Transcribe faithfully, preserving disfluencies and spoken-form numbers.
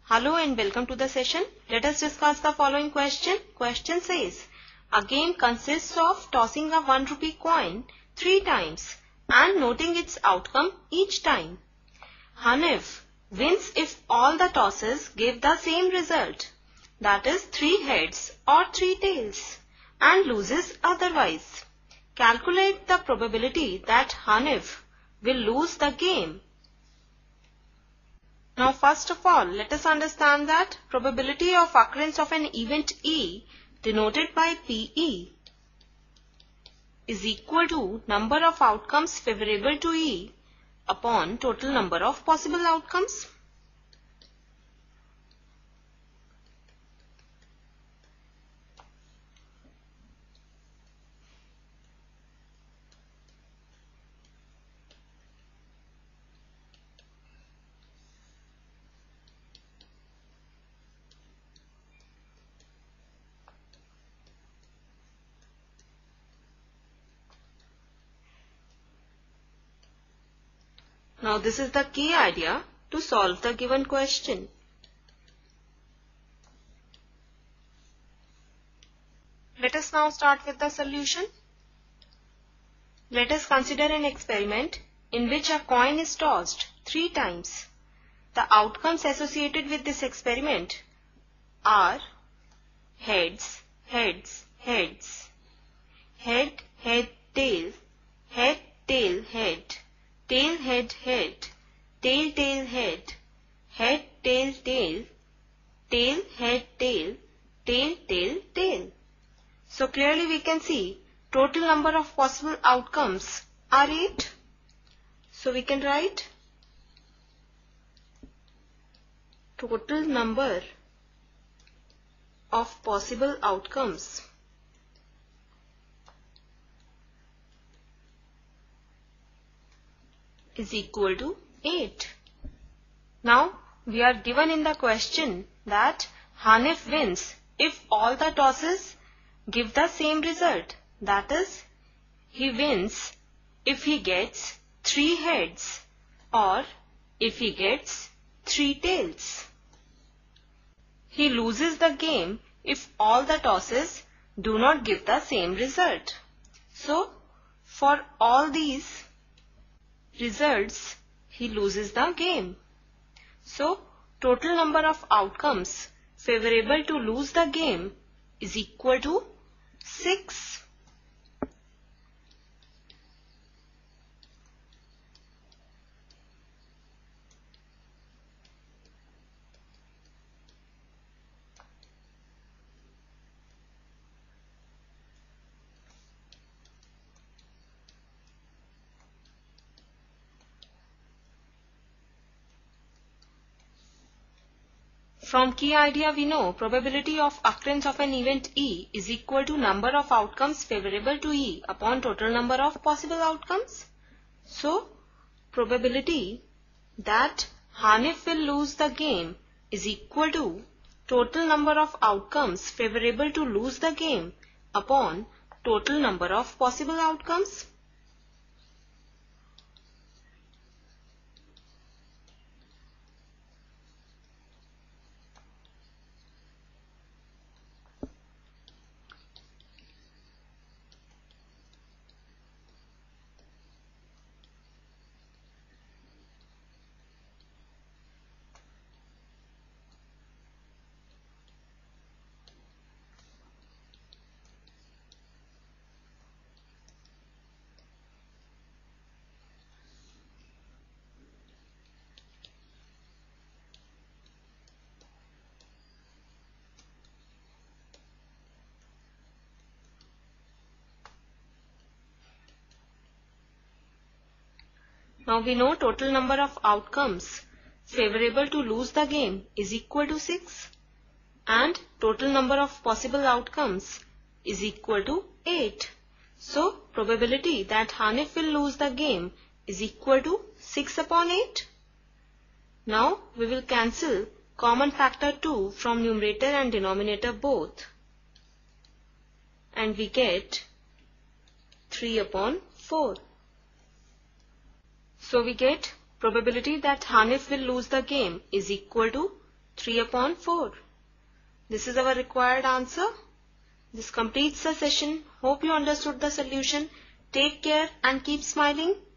Hello and welcome to the session. Let us discuss the following question. Question says, a game consists of tossing a one rupee coin three times and noting its outcome each time. Hanif wins if all the tosses give the same result, that is three heads or three tails, and loses otherwise. Calculate the probability that Hanif will lose the game. Now first of all, let us understand that probability of occurrence of an event E denoted by P E is equal to number of outcomes favorable to E upon total number of possible outcomes. Now this is the key idea to solve the given question. Let us now start with the solution. Let us consider an experiment in which a coin is tossed three times. The outcomes associated with this experiment are heads, heads, heads, head, head, tail, head, tail, head, tail, head, head, tail, tail, head, head, tail, tail, tail, head, tail, tail, tail, tail. So clearly we can see total number of possible outcomes are eight. So we can write total number of possible outcomes is equal to eight. Now we are given in the question that Hanif wins if all the tosses give the same result, that is he wins if he gets three heads or if he gets three tails. He loses the game if all the tosses do not give the same result. So for all these results he loses the game. So total number of outcomes favorable to lose the game is equal to six. From key idea we know probability of occurrence of an event E is equal to number of outcomes favorable to E upon total number of possible outcomes. So probability that Hanif will lose the game is equal to total number of outcomes favorable to lose the game upon total number of possible outcomes. Now we know total number of outcomes favorable to lose the game is equal to six and total number of possible outcomes is equal to eight. So probability that Hanif will lose the game is equal to six upon eight. Now we will cancel common factor two from numerator and denominator both and we get three upon four. So we get probability that Hanif will lose the game is equal to three upon four. This is our required answer. This completes the session. Hope you understood the solution. Take care and keep smiling.